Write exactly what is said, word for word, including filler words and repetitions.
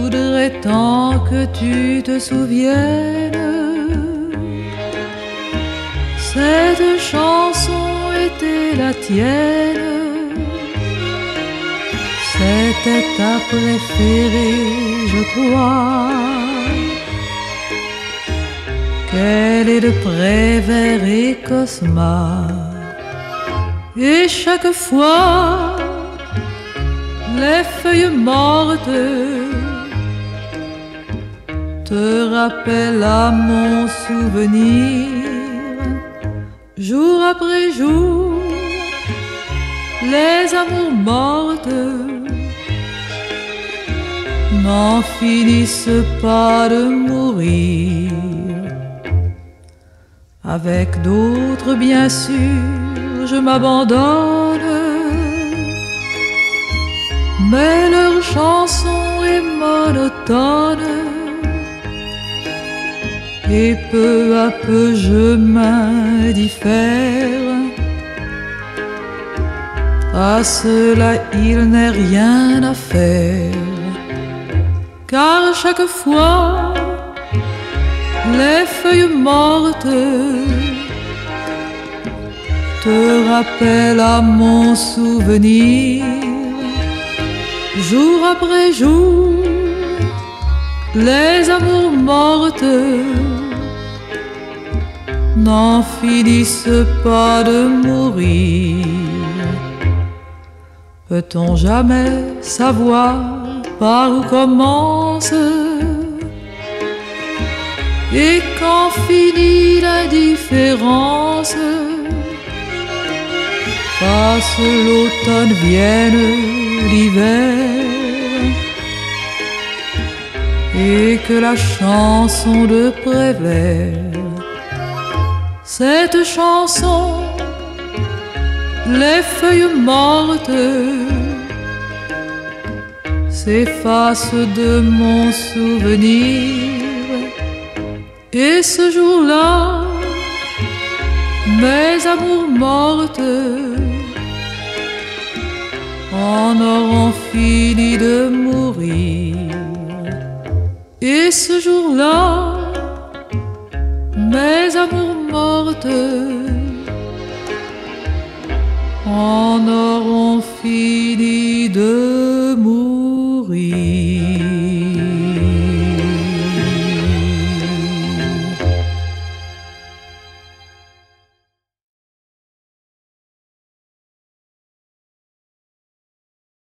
voudrais tant que tu te souviennes. Cette chanson était la tienne, c'était ta préférée, je crois. Qu'elle est de Prévert et Cosma. Et chaque fois, les feuilles mortes te rappellent à mon souvenir. Jour après jour, les amours mortes n'en finissent pas de mourir. Avec d'autres, bien sûr, je m'abandonne, mais leur chanson est monotone, et peu à peu je m'indiffère. À cela il n'est rien à faire, car chaque fois les feuilles mortes te rappellent à mon souvenir. Jour après jour, les amours mortes n'en finissent pas de mourir. Peut-on jamais savoir par où commence et quand finit l'indifférence? Passe l'automne, vienne l'hiver, et que la chanson de Prévert, cette chanson, les feuilles mortes s'effacent de mon souvenir. Et ce jour-là, mes amours mortes en auront fini de mourir. Et ce jour-là, mes amours mortes en auront fini de